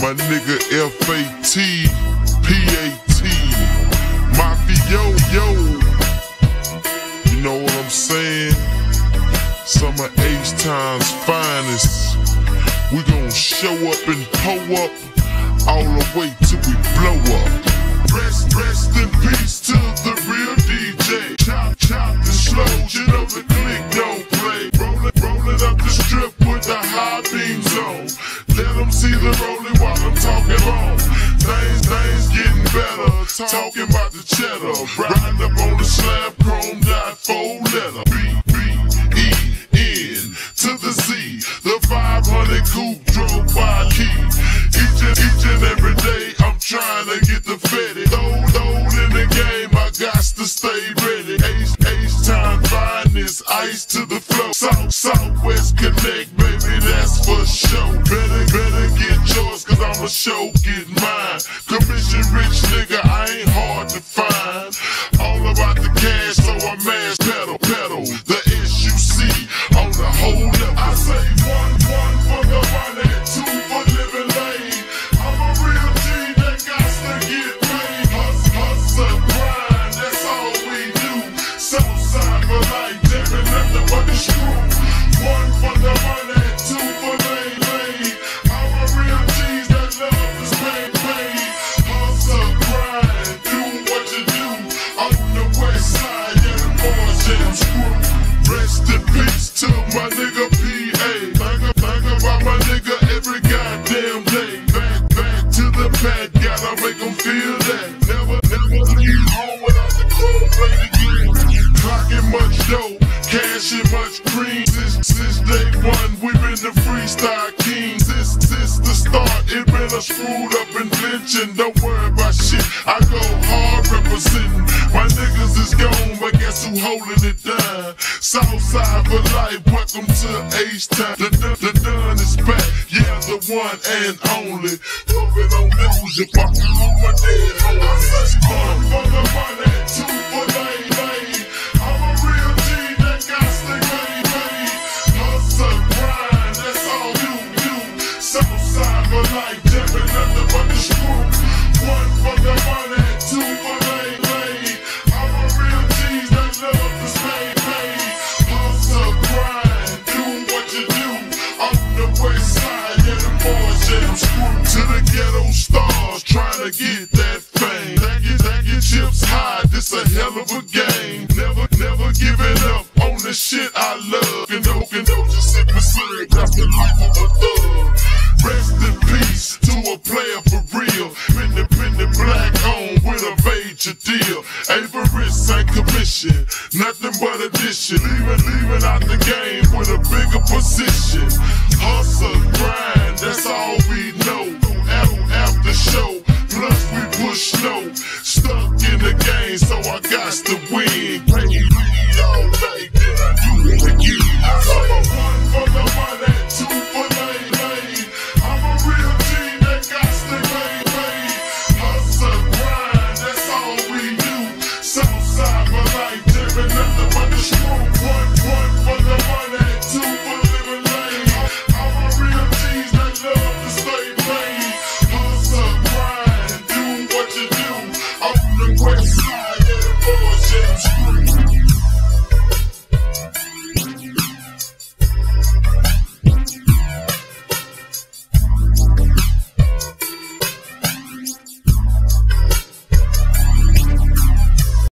my nigga F-A-T-P-A-T. Mafia, yo. You know what I'm saying? Some of H-Town's finest. We gon' show up and pull up all the way till we blow up. Rest in peace to the real DJ. Chop the slow, you know the click don't play. Rollin' up the strip with the high beams on. Let them see the rolling while I'm talking on. Things getting better, talking about the cheddar. Riding up on the slab, chrome dot 4-letter. B-E-N to the Z. The 500 coupe drove by key. Each and every day I'm trying to get the fetty. Throwed in the game, I got to stay ready. H-Town finest, ice to the flow. Southwest Connect, baby, that's for sure. Better get yours, cause I'ma show get mine. Commission rich nigga, I ain't hard to find. All about the cash, so I mash pedal. The SUC on the hold up. I say one for the money, two for living lane. I'm a real G that got to get paid. Hustle, grind, that's all we do. Southside for life, jamming nothing but the screw. One for the money, two for lane. I'm a real G that love is paid. Hustle, grind, do what you do. On the west side, yeah, the boys jam screw. Rest in peace to my nigga P.A. Think about my nigga every goddamn day. Back to the pad, gotta make them feel that. Never leave home without the crew play the game. Clocking much dough, cashing much green. Since day one, we been the freestyle kings. Since the start, it been a screwed up invention. Don't worry about shit, I go hard representing. My niggas is gone, but guess who holding it down? Southside for life, welcome to H-Town. The done is back, yeah, the one and only. Pumping on music, fucking on my dead homie. I say one for the money, two for lane. I'm a real G that got to get paid. Hustle, grind, that's all you do. Southside for life, jamming nothing but the screw. One for the money, two for lane. I'm a real G that love is paid. Hustle, grind, do what you do. On the west side, yeah, the boys jam screw. To the ghetto stars, trying to get that fame. That get chips high, this a hell of a game. Never giving up on the shit I love. And don't just sit beside, that's the life of a thug. Rest in peace to a player for real. Independent black owned with a major deal. Avarice ain't commission, nothing but addition. Leaving out the game with a bigger position. Hustle, grind.